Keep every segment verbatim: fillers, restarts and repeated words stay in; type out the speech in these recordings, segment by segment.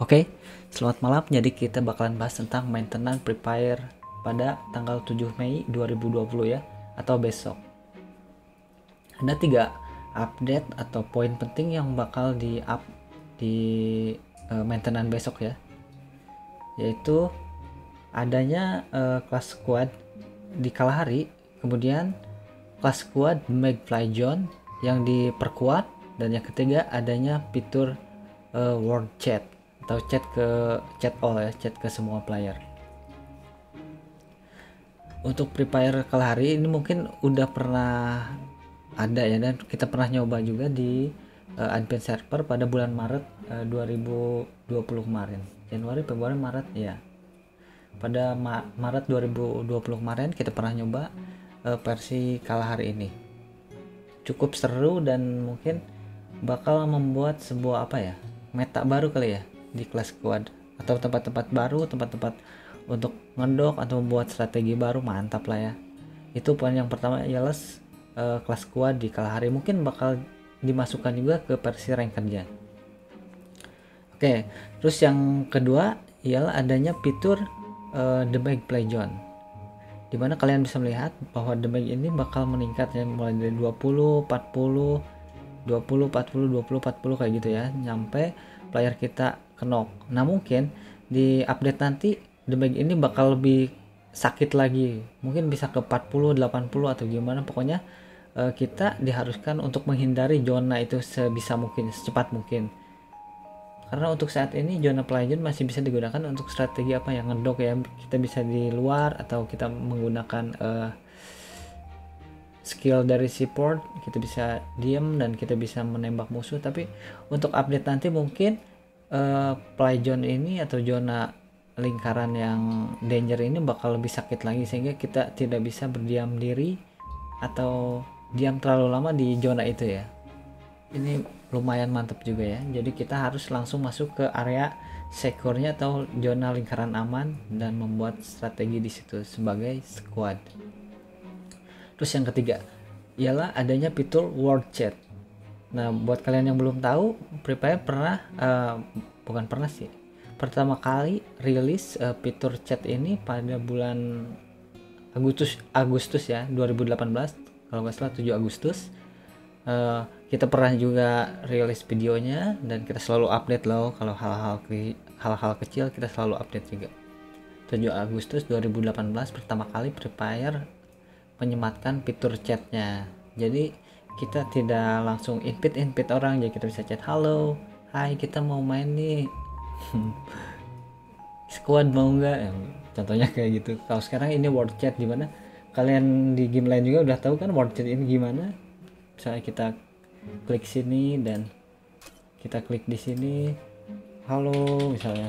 Oke, selamat malam. Jadi kita bakalan bahas tentang maintenance Prepare pada tanggal tujuh Mei dua ribu dua puluh ya, atau besok. Ada tiga update atau poin penting yang bakal di up di uh, maintenance besok ya, yaitu adanya uh, kelas squad di Kalahari, kemudian kelas squad Magpie Zone yang diperkuat, dan yang ketiga adanya fitur uh, World Chat atau chat ke chat all ya, chat ke semua player. Untuk Free Fire Kalahari ini mungkin udah pernah ada ya, dan kita pernah nyoba juga di uh, advance server pada bulan Maret uh, dua ribu dua puluh kemarin. Januari, Februari, Maret ya. Pada Ma- Maret dua ribu dua puluh kemarin kita pernah nyoba uh, versi Kalahari ini. Cukup seru dan mungkin bakal membuat sebuah apa ya, meta baru kali ya di kelas squad, atau tempat-tempat baru, tempat-tempat untuk ngedok atau membuat strategi baru. Mantap lah ya. Itu poin yang pertama, ialah uh, kelas squad di Kalahari mungkin bakal dimasukkan juga ke versi rankednya. Oke, terus yang kedua ialah adanya fitur uh, The Magpie Zone, dimana kalian bisa melihat bahwa The Mag ini bakal meningkat ya, mulai dari dua puluh, empat puluh, dua puluh, empat puluh, dua puluh, empat puluh kayak gitu ya, nyampe player kita knock. Nah mungkin di update nanti The Mag ini bakal lebih sakit lagi, mungkin bisa ke empat puluh, delapan puluh atau gimana. Pokoknya uh, kita diharuskan untuk menghindari zona itu sebisa mungkin, secepat mungkin, karena untuk saat ini zona pelayan masih bisa digunakan untuk strategi apa yang ngedok ya. Kita bisa di luar atau kita menggunakan uh, skill dari support, kita bisa diam dan kita bisa menembak musuh. Tapi untuk update nanti mungkin uh, play zone ini atau zona lingkaran yang danger ini bakal lebih sakit lagi, sehingga kita tidak bisa berdiam diri atau diam terlalu lama di zona itu ya. Ini lumayan mantap juga ya. Jadi kita harus langsung masuk ke area secure-nya atau zona lingkaran aman dan membuat strategi di situ sebagai squad. Terus yang ketiga ialah adanya fitur World Chat. Nah, buat kalian yang belum tahu, Free Fire pernah uh, bukan pernah sih, pertama kali rilis uh, fitur chat ini pada bulan Agustus Agustus ya, dua ribu delapan belas kalau nggak salah, tujuh Agustus. Uh, kita pernah juga rilis videonya dan kita selalu update loh kalau hal-hal ke, hal-hal kecil kita selalu update juga. tujuh Agustus dua ribu delapan belas pertama kali Free Fire menyematkan fitur chatnya. Jadi kita tidak langsung invite invite orang, jadi kita bisa chat, halo, hai kita mau main nih, squad mau nggak? Ya, contohnya kayak gitu. Kalau sekarang ini World Chat, dimana kalian di game lain juga udah tahu kan World Chat ini gimana. Misalnya kita klik sini dan kita klik di sini, halo misalnya,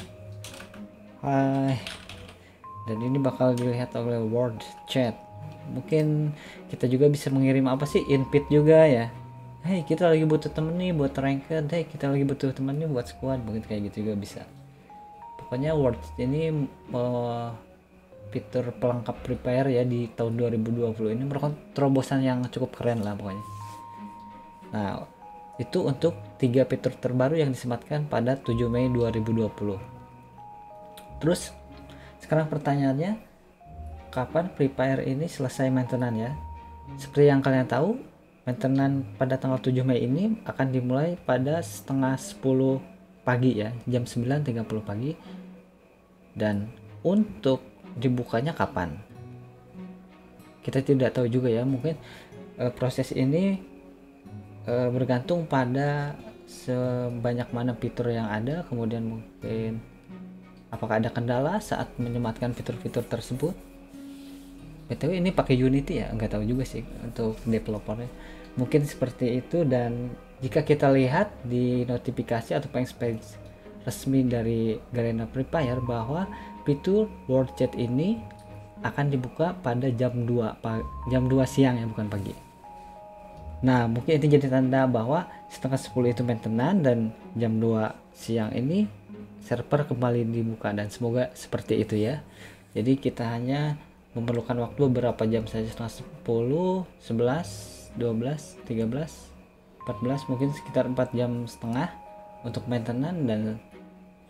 hai, dan ini bakal dilihat oleh World Chat. Mungkin kita juga bisa mengirim apa sih, invite juga ya, hey kita lagi butuh temen nih buat ranked, hey kita lagi butuh temen nih buat squad, mungkin kayak gitu juga bisa. Pokoknya World ini uh, fitur pelengkap Free Fire ya di tahun dua ribu dua puluh ini merupakan terobosan yang cukup keren lah pokoknya. Nah, itu untuk tiga fitur terbaru yang disematkan pada tujuh Mei dua ribu dua puluh. Terus sekarang pertanyaannya, kapan Free Fire ini selesai maintenance ya? Seperti yang kalian tahu, maintenance pada tanggal tujuh Mei ini akan dimulai pada setengah sepuluh pagi ya, jam sembilan tiga puluh pagi. Dan untuk dibukanya kapan? Kita tidak tahu juga ya. Mungkin uh, proses ini uh, bergantung pada sebanyak mana fitur yang ada, kemudian mungkin apakah ada kendala saat menyematkan fitur-fitur tersebut. B T W ini pakai Unity ya, nggak tahu juga sih untuk developernya. Mungkin seperti itu. Dan jika kita lihat di notifikasi atau page resmi dari Garena Free Fire bahwa fitur World Chat ini akan dibuka pada jam dua jam dua siang ya, bukan pagi. Nah mungkin itu jadi tanda bahwa setengah sepuluh itu maintenance dan jam dua siang ini server kembali dibuka, dan semoga seperti itu ya. Jadi kita hanya memerlukan waktu beberapa jam saja, setengah sepuluh, sebelas, dua belas, tiga belas, empat belas, mungkin sekitar empat jam setengah untuk maintenance, dan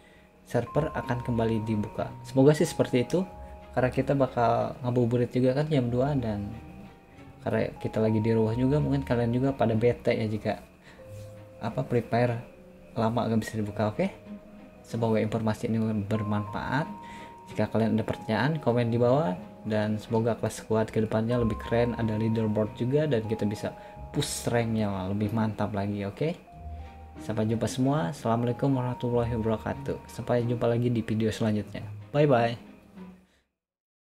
server akan kembali dibuka. Semoga sih seperti itu, karena kita bakal ngabuburit juga kan jam dua, dan karena kita lagi di rumah juga, mungkin kalian juga pada bete ya jika apa prepare lama gak bisa dibuka. Oke, semoga informasi ini bermanfaat. Jika kalian ada pertanyaan, komen di bawah, dan semoga kelas squad kedepannya lebih keren, ada leaderboard juga, dan kita bisa push ranknya lebih mantap lagi. Oke, sampai jumpa semua. Assalamualaikum warahmatullahi wabarakatuh. Sampai jumpa lagi di video selanjutnya. Bye bye.